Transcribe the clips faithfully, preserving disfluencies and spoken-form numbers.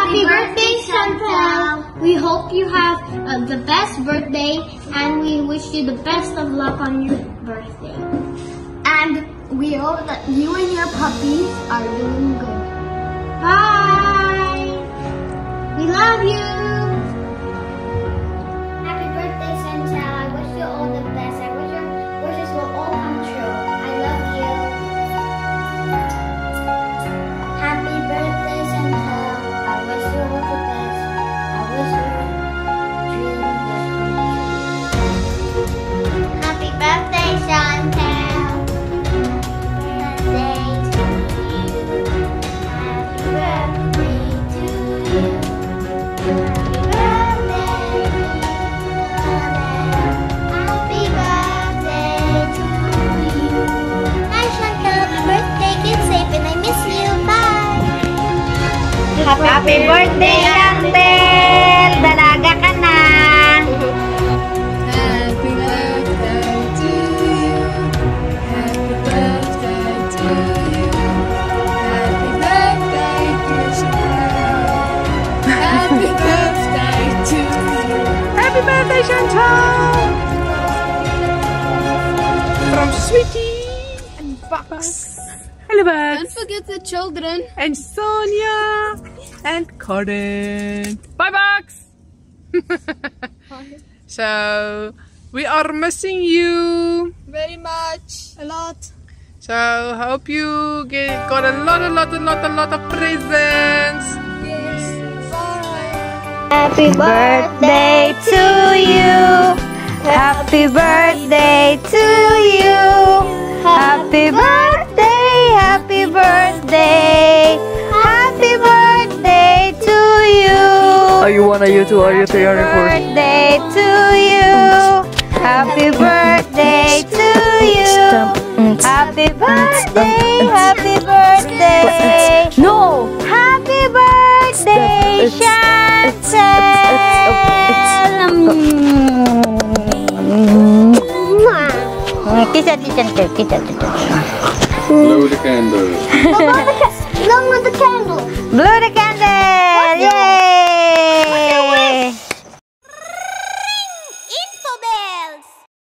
Happy birthday, Chantel! We hope you have uh, the best birthday, and we wish you the best of luck on your birthday. And we hope that you and your puppies are doing good. Bye! We love you! Happy birthday, Chantel. I wish you all the best. I wish your wishes will all come true. I love you. Happy birthday, Chantel. I wish you all the best. I wish your dreams will come true. Happy birthday, Chantel. Birthday to you. Happy birthday to you. Happy birthday, happy birthday to you. Hi, Chantel. Happy birthday. Get safe, and I miss you. Bye. Happy birthday, Chantel! Dalaga ka na! Happy birthday to you. Happy birthday to you. Happy birthday, dear Chantel. Happy birthday to you. Happy birthday, Chantal! From Sweetie and Bugs. Hello, Don't Bugs. forget the children. And Sonia and Corden. Bye, Bugs. So we are missing you. Very much. A lot. So hope you get got a lot, a lot, a lot, a lot of presents. Yes. Bye. Happy birthday to you! Happy birthday to you! Happy birthday! Happy birthday! Happy birthday to you! Are you one? Are you two? Are you three? Are you four? Birthday to you! Happy birthday to you! Happy birthday! Happy birthday! No! Happy birthday, Chantel! Kiss at the Chantel, kiss at the Chantel. Blow the candle. Blow on the candle. Blow the candle! Yay! Info bells.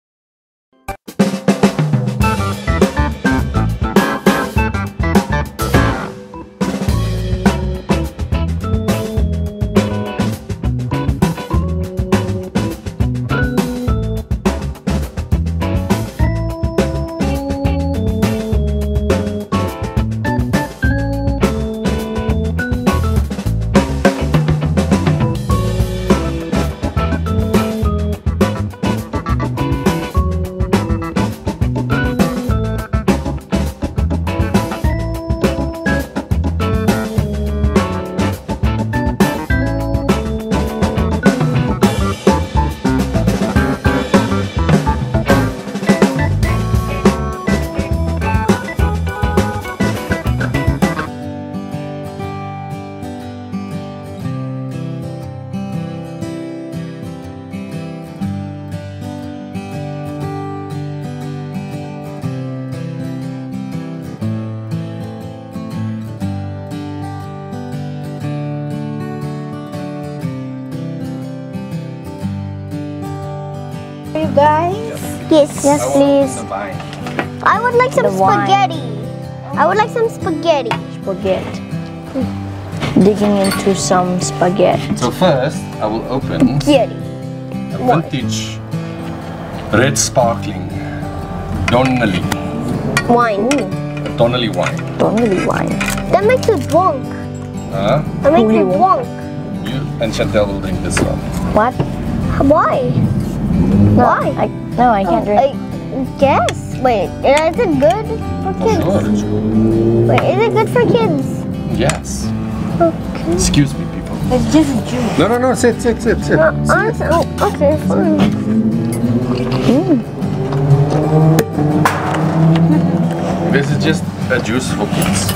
You guys? Yes. Yes, please. I would like some The wine. spaghetti. I would like some spaghetti. Spaghetti. Digging into some spaghetti. So first, I will open Spaghetti. a vintage red sparkling Donnelly, Wine. Donnelly wine. Donnelly wine. That makes you drunk. Huh? That makes you Holy drunk. You and Chantel will drink this one. What? Why? No, Why? I, no, I can't drink. I guess. Wait, is it good for kids? Sure, it's good. Wait, is it good for kids? Yes. Okay. Excuse me, people. It's just juice. No, no, no. Sit, sit, sit, sit. Uh, honestly, oh, okay, fine. This is just a juice for kids.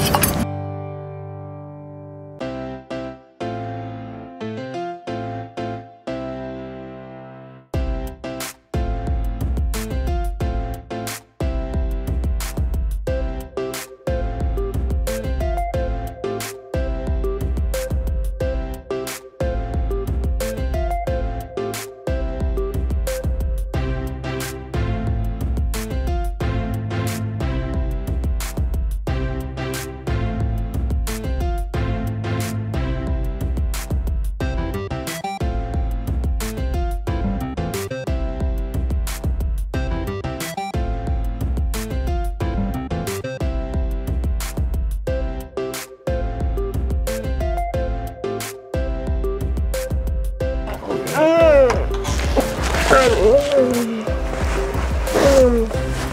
Mm. Mm.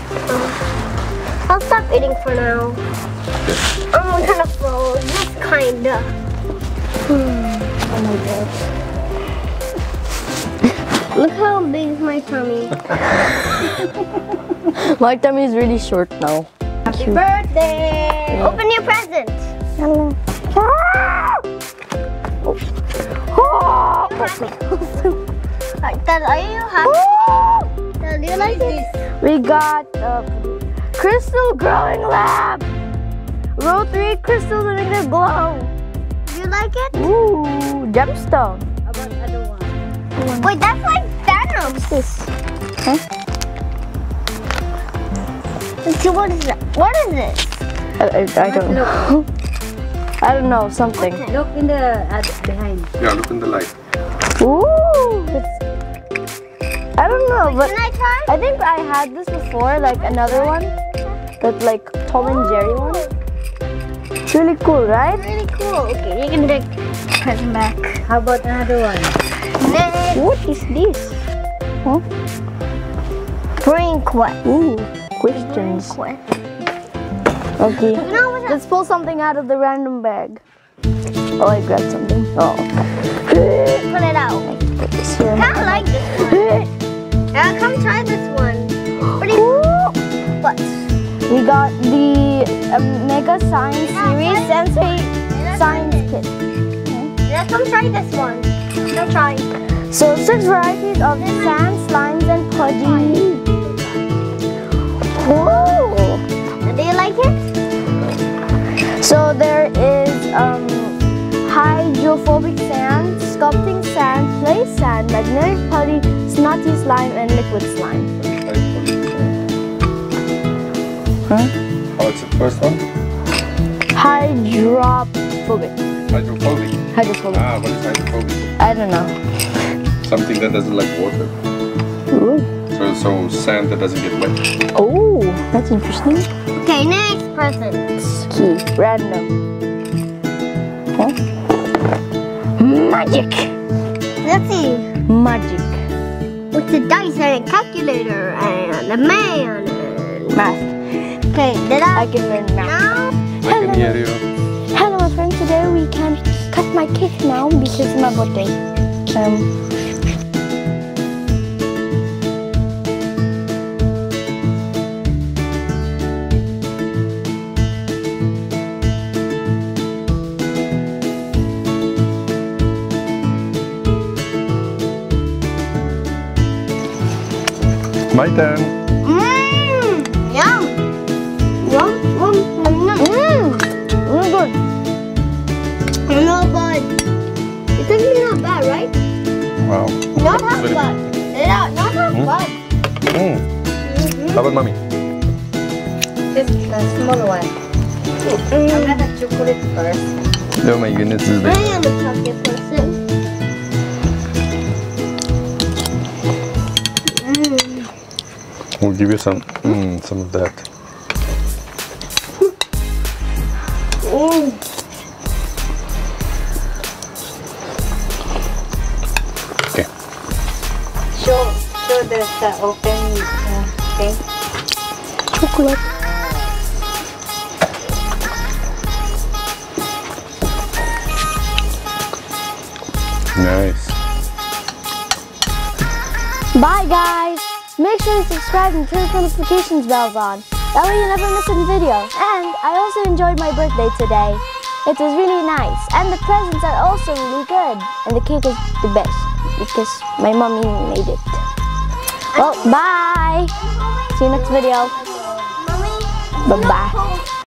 I'll stop eating for now. I'm gonna fall, just kinda. Mm. Oh my god. Look how big is my tummy. My tummy is really short now. Happy birthday! Yeah. Open your present. Hello. Oh. Dad, are you happy? Dad, do you like this? We got a crystal growing lab. Row three crystals that make them glow. Do you like it? Ooh, gemstone. How about the other one? Wait, that's like Thanos. What's this? Huh? Let's see, what is that? What is this? I, I, I don't know. I don't know, something. Look in the uh, behind. Yeah, look in the light. Ooh, it's, I don't know, but Can I try? I think I had this before, like another one, that like Tom and Jerry one. It's really cool, right? Really cool. Okay, you can take present back. How about another one? Next, What is this? Huh? brain quest. Ooh, questions. Quest. Okay, You know what's let's pull something out of the random bag. Oh, I grabbed something. Oh, Put it out. put this here. I kind of like this one. Yeah, come try this one. Pretty what? We got the um, Mega Science Series Sensory Science Kit. Yeah, come try this one. Come try. So six varieties of sand, slimes, and pudgy. Whoa! Do you like it? So there is um, hydrophobic sand, sculpting sand, play sand, magnetic putty, snotty slime, and liquid slime. Huh? Oh, it's the first one? Hydrophobic. Hydrophobic. Hydrophobic. Ah, what is hydrophobic? I don't know. Something that doesn't like water. Ooh. So, so sand that doesn't get wet. Oh, that's interesting. Okay, next present. Key. Random. Huh? Magic. Let's see. Magic. With the dice and a calculator and a man and Math. okay, did I? I can learn math. Now, I can hear you. Hello, my friend. Today we can cut my cake now because it's my birthday. Um. My turn. mmm, yum, yum, yum, yum, yum. Mmm. Really good. Not bad. It's actually not bad, right? Wow. Not half Very- bad. Not, not half Hmm? bad. Mm. Mm-hmm. How about mommy? This the small one. I'm gonna chocolate first. Oh my goodness, this is I big. am a chocolate person. Mm. We'll give you some, mm, some of that. Mm. Okay. Show, show the uh, open uh, thing. Chocolate. Nice. Bye, guys. Make sure to subscribe and turn the notifications bells on. That way you never miss a video. And I also enjoyed my birthday today. It was really nice. And the presents are also really good. And the cake is the best because my mommy made it. Well, bye. See you next video. Mommy, Bye-bye. no,